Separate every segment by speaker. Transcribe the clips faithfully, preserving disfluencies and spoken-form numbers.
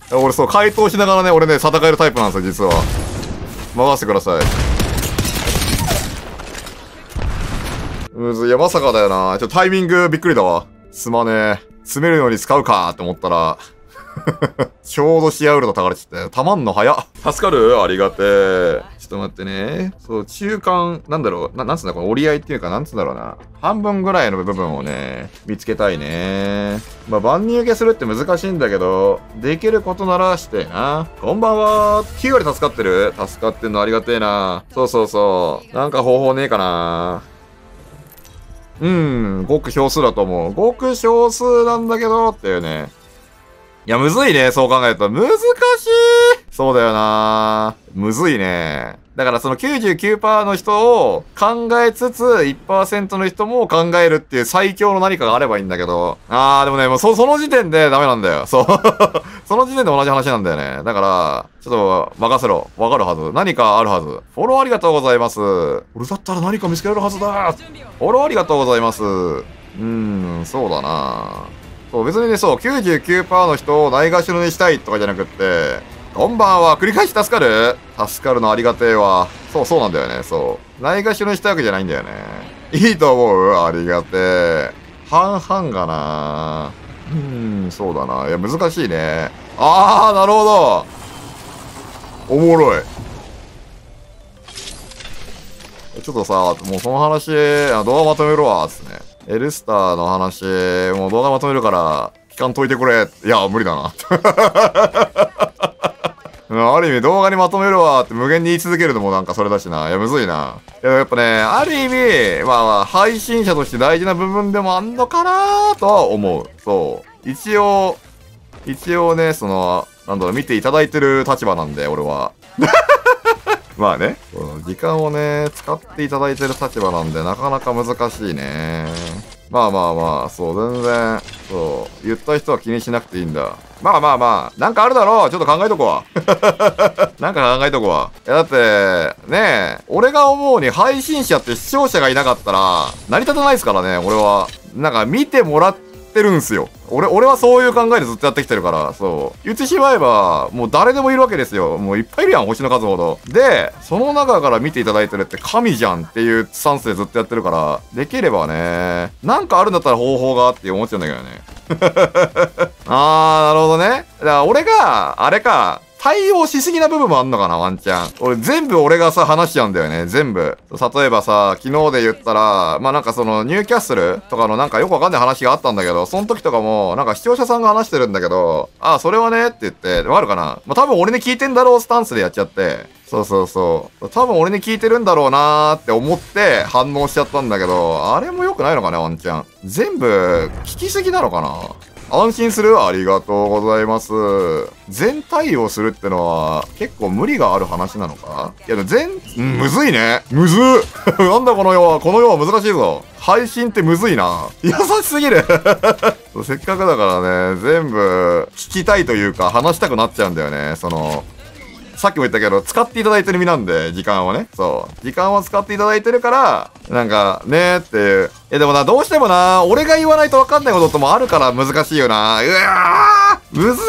Speaker 1: 俺そう、回答しながらね、俺ね、戦えるタイプなんですよ、実は。任せてください。むずい。いや、まさかだよな。ちょっとタイミングびっくりだわ。すまねえ。詰めるのに使うかって思ったら、ちょうどシアウルトたかれちゃったよ。たまんの早っ。助かる？ありがてえ。ちょっと待ってね。そう、中間、なんだろう。な、なんつうんだ、この折り合いっていうか、なんつうんだろうな。半分ぐらいの部分をね、見つけたいね。まあ、万人受けするって難しいんだけど、できることならしてえな。こんばんは。きゅう割助かってる？助かってんのありがてえな。そうそうそう。なんか方法ねえかな。うん、ごく少数だと思う。ごく少数なんだけど、っていうね。いや、むずいね、そう考えると。難しい。そうだよな。むずいね。だからその きゅうじゅうきゅうパーセント の人を考えつつ いちパーセント の人も考えるっていう最強の何かがあればいいんだけど。あー、でもね、もうそ、その時点でダメなんだよ。そう。その時点で同じ話なんだよね。だから、ちょっと任せろ。わかるはず。何かあるはず。フォローありがとうございます。俺だったら何か見つけられるはずだ。フォローありがとうございます。うーん、そうだな。そう、別にね、そう、きゅうじゅうきゅうパーセント の人をないがしろにしたいとかじゃなくって、こんばんは、繰り返し助かる？助かるのありがてえわ。そう、そうなんだよね、そう。ないがしろにしたわけじゃないんだよね。いいと思う？ありがてえ。半々がな。うーん、そうだな。いや、難しいね。あー、なるほど。おもろい。ちょっとさ、もうその話、あ動画まとめるわ、つってね。エルスターの話、もう動画まとめるから、期間解いてくれ。いや、無理だな。ある意味動画にまとめるわって無限に言い続けるのもなんかそれだしな。いや、むずいな。いや、やっぱね、ある意味、まあまあ、配信者として大事な部分でもあんのかなとは思う。そう。一応、一応ね、その、なんだろう、見ていただいてる立場なんで、俺は。まあね、時間をね、使っていただいてる立場なんで、なかなか難しいね。まあまあまあ、そう、全然、そう、言った人は気にしなくていいんだ。まあまあまあ、なんかあるだろう。ちょっと考えとこわ。なんか考えとこわ。いや、だって、ねえ、俺が思うに配信者って視聴者がいなかったら、成り立たないですからね、俺は。なんか見てもらってるんすよ。俺、俺はそういう考えでずっとやってきてるから、そう。言ってしまえば、もう誰でもいるわけですよ。もういっぱいいるやん、星の数ほど。で、その中から見ていただいてるって神じゃんっていうスタンスでずっとやってるから、できればね、なんかあるんだったら方法がって思っちゃうんだけどね。あー、なるほどね。だから俺が、あれか、対応しすぎな部分もあんのかな、ワンチャン。俺、全部俺がさ、話しちゃうんだよね、全部。例えばさ、昨日で言ったら、まあ、なんかその、ニューキャッスルとかのなんかよくわかんない話があったんだけど、その時とかも、なんか視聴者さんが話してるんだけど、ああ、それはねって言って、わかるかな？まあ、多分俺に聞いてんだろうスタンスでやっちゃって、そうそうそう。多分俺に聞いてるんだろうなーって思って反応しちゃったんだけど、あれも良くないのかね、ワンチャン。全部、聞きすぎなのかな？安心する？ありがとうございます。全対応するってのは結構無理がある話なのか？いや、全、うん、むずいね。むずなんだこの世は、この世は難しいぞ。配信ってむずいな。優しすぎる。せっかくだからね、全部聞きたいというか話したくなっちゃうんだよね。その、さっきも言ったけど、使っていただいてる身なんで、時間をね。そう。時間を使っていただいてるから、なんか、ねーっていう。いやでもな、どうしてもな、俺が言わないと分かんないことともあるから難しいよな。うわー難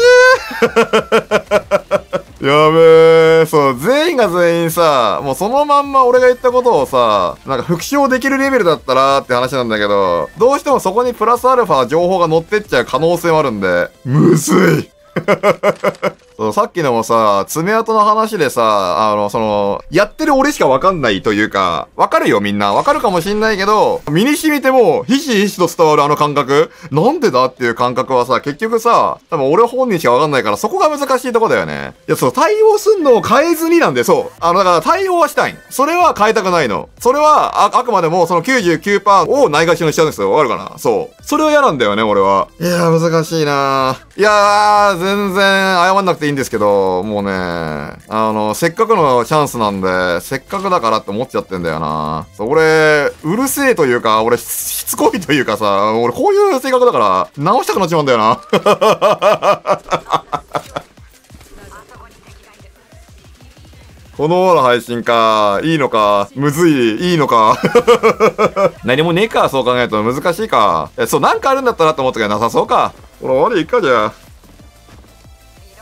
Speaker 1: しいやべえ、そう、全員が全員さ、もうそのまんま俺が言ったことをさ、なんか復唱できるレベルだったらって話なんだけど、どうしてもそこにプラスアルファ情報が乗ってっちゃう可能性もあるんで、むずいそうさっきのもさ、爪痕の話でさ、あの、その、やってる俺しかわかんないというか、わかるよみんな。わかるかもしんないけど、身に染みても、ひしひしと伝わるあの感覚なんでだっていう感覚はさ、結局さ、多分俺本人しかわかんないから、そこが難しいとこだよね。いや、そう、対応すんのを変えずになんで、そう。あの、だから対応はしたい。それは変えたくないの。それは、あ、あくまでもその きゅうじゅうきゅうパーセント をないがしろにしちゃうんですよ。わかるかな？そう。それは嫌なんだよね、俺は。いやー、難しいなー。いやー、全然謝んなくていいんですけど、もうね、あの、せっかくのチャンスなんで、せっかくだからって思っちゃってんだよな。そう、俺、うるせえというか、俺、しつこいというかさ、俺こういう性格だから、直したくなっちまうんだよな。このままの配信か、いいのか、むずい、いいのか。何もねえか、そう考えると難しいか。え、そう、なんかあるんだったらと思ったけどなさそうか。ほら、悪いかじゃあ。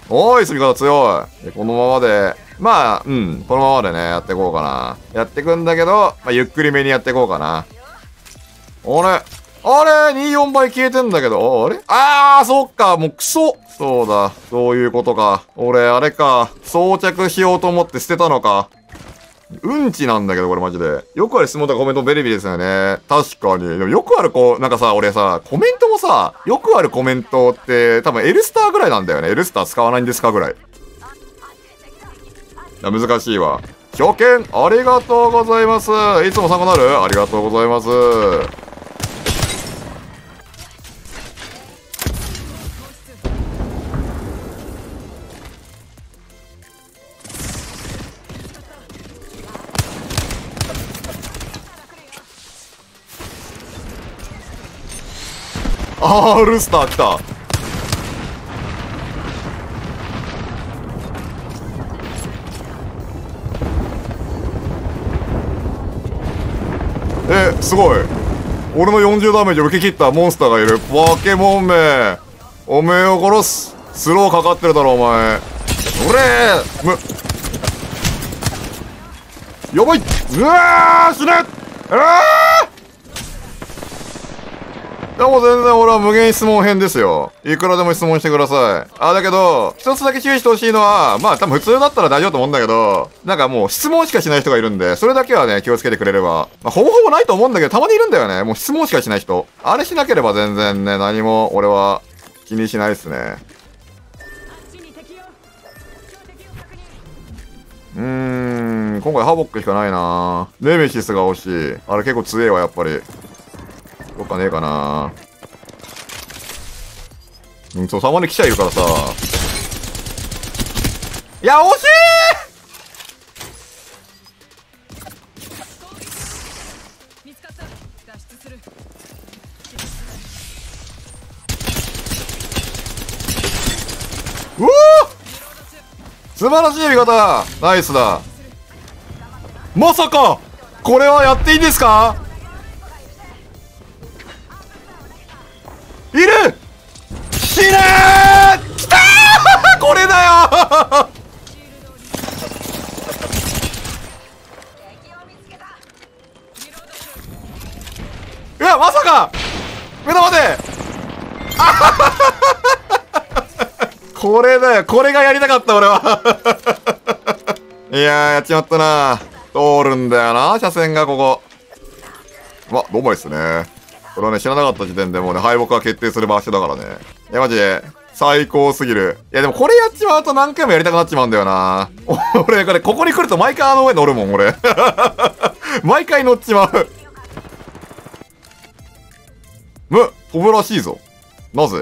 Speaker 1: おーい、住み方強い。でこのままで、まあ、うん、このままでね、やっていこうかな。やっていくんだけど、まあ、ゆっくりめにやっていこうかな。あれあれ ?にじゅうよん 倍消えてんだけど、あれあー、そっか、もうクソそうだ、そういうことか。俺、あれか、装着しようと思って捨てたのか。うんちなんだけど、これマジで。よくある質問とかコメントベリビリですよね。確かに。でもよくあるこう、なんかさ、俺さ、コメントもさ、よくあるコメントって、多分 L スターぐらいなんだよね。L スター使わないんですかぐらい。いや、難しいわ。初見、ありがとうございます。いつも参考になるありがとうございます。あー、ルスター来た。え、すごい。俺のよんじゅうダメージを受け切ったモンスターがいる。バケモンめ。おめえを殺す。スローかかってるだろ、お前。おれーむ。やばい。うわー死ねうわーでも全然俺は無限質問編ですよ。いくらでも質問してください。あ、だけど、一つだけ注意してほしいのは、まあ多分普通だったら大丈夫と思うんだけど、なんかもう質問しかしない人がいるんで、それだけはね、気をつけてくれれば。まあほぼほぼないと思うんだけど、たまにいるんだよね。もう質問しかしない人。あれしなければ全然ね、何も俺は気にしないですね。うーん、今回ハボックしかないな。ネメシスが欲しい。あれ結構強えわ、やっぱり。どっかねえかな。うん、そう、たまに記者いるからさ。いや、惜しいうおー素晴らしい見方ナイスだ。まさかこれはやっていいんですか。いる死ねーきたーこれだよいやまさか目の前でこれだよこれがやりたかった俺はいやーやっちまったな。通るんだよな車線がここ。わどうもですね。これはね、知らなかった時点でもうね、敗北が決定する場所だからね。いや、マジで、最高すぎる。いや、でもこれやっちまうと何回もやりたくなっちまうんだよな。俺、これ、ここに来ると毎回あの上乗るもん、俺。毎回乗っちまう。む、飛ぶらしいぞ。なぜ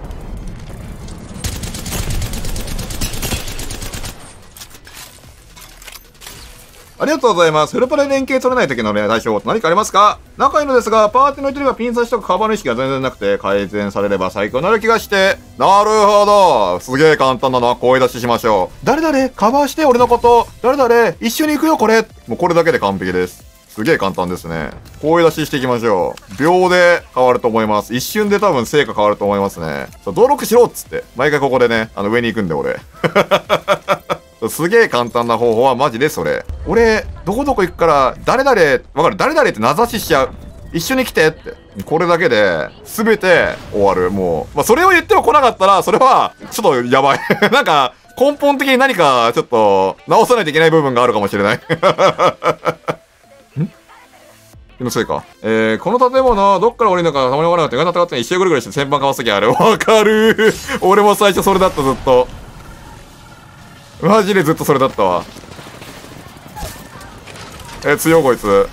Speaker 1: ありがとうございます。フルパで連携取れない時のね、対処法って何かありますか？仲いいのですが、パーティーの一人がピン差しとかカバーの意識が全然なくて、改善されれば最強になる気がして。なるほど。すげえ簡単なのは声出ししましょう。誰々カバーして俺のこと。誰々一緒に行くよこれ。もうこれだけで完璧です。すげえ簡単ですね。声出ししていきましょう。秒で変わると思います。一瞬で多分成果変わると思いますね。そう登録しろっつって。毎回ここでね、あの上に行くんで俺。すげえ簡単な方法はマジでそれ。俺、どこどこ行くから、誰々、わかる誰々って名指ししちゃう。一緒に来てって。これだけで、すべて終わる。もう。まあ、それを言っても来なかったら、それは、ちょっとやばい。なんか、根本的に何か、ちょっと、直さないといけない部分があるかもしれない。ん気のせいか。えー、この建物、どっから降りるのかたまにわからなくて、意外と高って一周ぐるぐるして旋盤かわすときある。わかる俺も最初それだった、ずっと。マジでずっとそれだったわ。え、強いこいつ。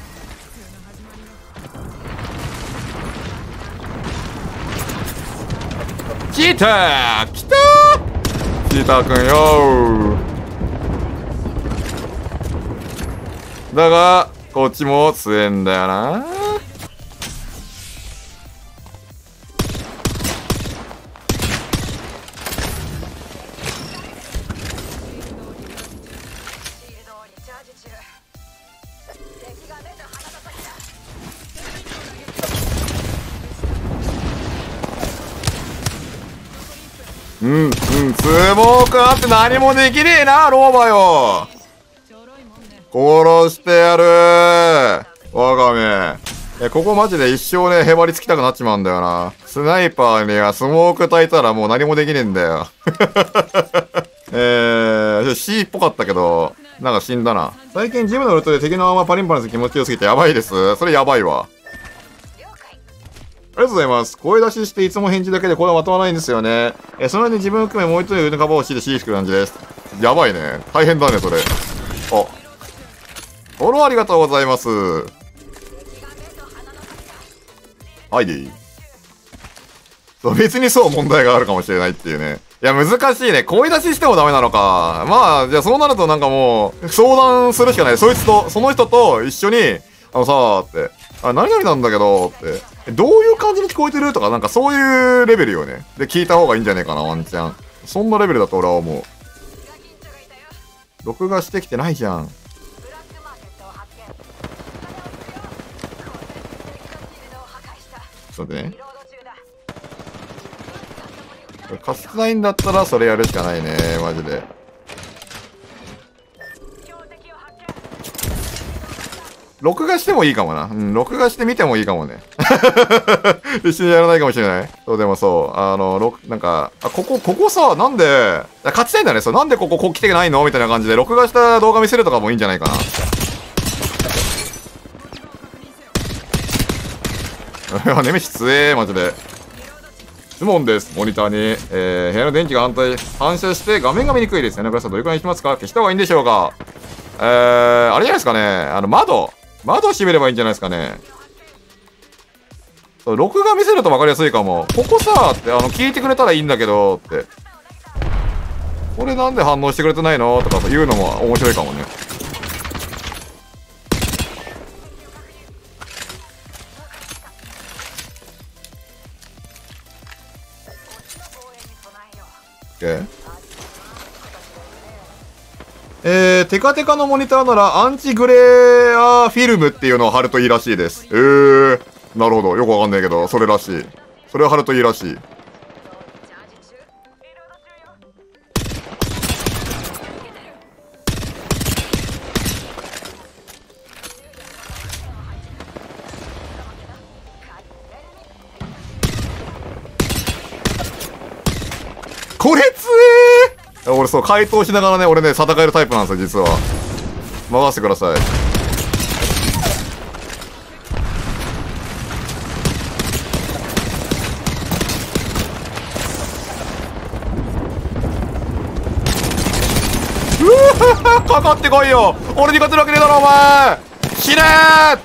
Speaker 1: チーター来たーチーターくんよー。だが、こっちも強えんだよな。 うん、うん、スモークあって何もできねえな、ローバよ。殺してやるー。我がめ。え、ここマジで一生ね、へばりつきたくなっちまうんだよな。スナイパーにはスモーク焚いたらもう何もできねえんだよ。えー、C っぽかったけど、なんか死んだな。最近ジムのルートで敵のままパリンパリンする気持ちよすぎてやばいです。それやばいわ。ありがとうございます。声出ししていつも返事だけで声はまとまらないんですよね。え、その間に自分を含めもう一人腕のカバーをして C 引く感じです。やばいね。大変だね、それ。あ。フォローありがとうございます。はいでいい。そう、別にそう問題があるかもしれないっていうね。いや、難しいね。声出ししてもダメなのか。まあ、じゃあそうなるとなんかもう、相談するしかない。そいつと、その人と一緒に、あのさーって、あ、何々なんだけど、って。どういう感じに聞こえてるとか、なんかそういうレベルよね。で、聞いた方がいいんじゃねえかな、ワンチャン。そんなレベルだと俺は思う。録画してきてないじゃん。ちょっと待ってね。カスないんだったらそれやるしかないね、マジで。録画してもいいかもな。うん、録画してみてもいいかもね。一緒にやらないかもしれない。そう、でもそう、あの、録、なんか、あ、ここ、ここさ、なんで、勝ちたいんだね。そう、なんでここ、ここ来てないのみたいな感じで、録画した動画見せるとかもいいんじゃないかな。いや、ネメシ強え、マジで。質問です。モニターに、えー、部屋の電気が反対、反射して画面が見にくいですよね。これさんどれくらいにしますか？消した方がいいんでしょうか？えー、あれじゃないですかね。あの、窓。窓閉めればいいんじゃないですかね。そう、録画見せると分かりやすいかも。ここさ、って、あの、聞いてくれたらいいんだけど、って。これなんで反応してくれてないのとか言うのも面白いかもね。OK。えー、テカテカのモニターならアンチグレアフィルムっていうのを貼るといいらしいです。えー、なるほど。よくわかんないけど、それらしい。それを貼るといいらしい。これつえー俺そう、回答しながらね、俺ね、戦えるタイプなんですよ、実は。任せてください。うわーかかってこいよ。俺に勝てるわけねえだろ、お前。死ね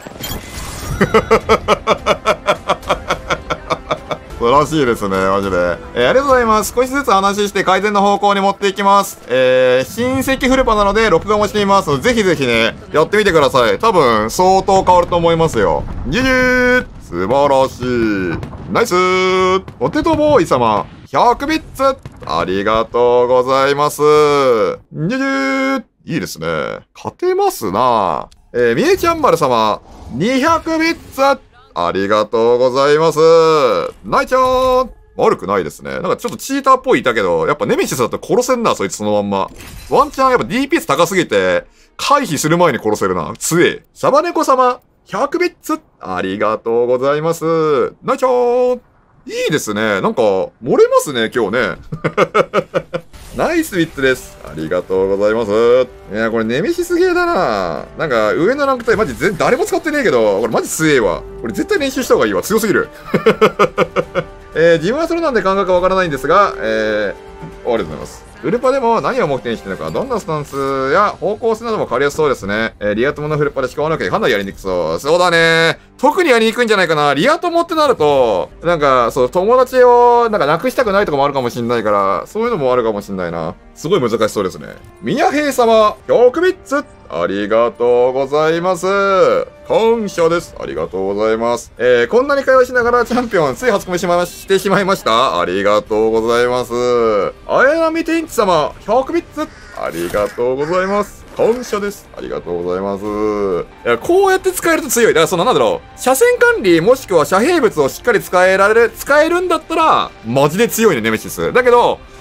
Speaker 1: ー素晴らしいですね、マジで。えー、ありがとうございます。少しずつ話して改善の方向に持っていきます。えー、親戚フルパなので、録画もしています。ぜひぜひね、やってみてください。多分、相当変わると思いますよ。じゅじゅー素晴らしい。ナイスーポテトボーイ様、ひゃくビッツありがとうございます。じゅじゅーいいですね。勝てますな。えー、みえちゃん丸様、にひゃくビッツありがとうございます。ナイちゃん悪くないですね。なんかちょっとチーターっぽいいたけど、やっぱネメシスだと殺せんな、そいつそのまんま。ワンチャンやっぱ ディーピーエス 高すぎて、回避する前に殺せるな。強え。シャバネコ様、ひゃくビッツありがとうございます。ナイちゃんいいですね。なんか、漏れますね、今日ね。ナイスビッツです。ありがとうございます。いや、これネメシスゲーだな。なんか、上のランク帯マジ全誰も使ってねえけど、これマジ強えわ。これ絶対練習した方がいいわ。強すぎる。えー、自分はそれなんで感覚わからないんですが、えー、ありがとうございます。ウルパでも何を目的にしてるのか、どんなスタンスや方向性なども変わりやすそうですね。えー、リア友のフルパで仕込まなきゃかなりやりにくそう。そうだね。特にやりにくいんじゃないかな。リア友ってなると、なんか、そう、友達を、なんかなくしたくないとかもあるかもしんないから、そういうのもあるかもしんないな。すごい難しそうですね。ミヤヘイ様、ひゃくビッツありがとうございます。感謝です。ありがとうございます。えー、こんなに会話しながらチャンピオン、つい初込みしましてしまいました。ありがとうございます。あやなみ天地様、ひゃくビッツありがとうございます。感謝です。ありがとうございます。いや、こうやって使えると強い。だからそのなんだろう。車線管理もしくは遮蔽物をしっかり使えられる、使えるんだったら、マジで強いね、ネメシス。だけど、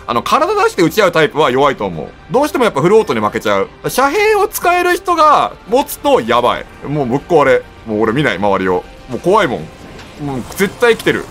Speaker 1: あの、体出して打ち合うタイプは弱いと思う。どうしてもやっぱフロートに負けちゃう。遮蔽を使える人が持つとやばい。もうぶっ壊れ。もう俺見ない、周りを。もう怖いもん。もう絶対来てる。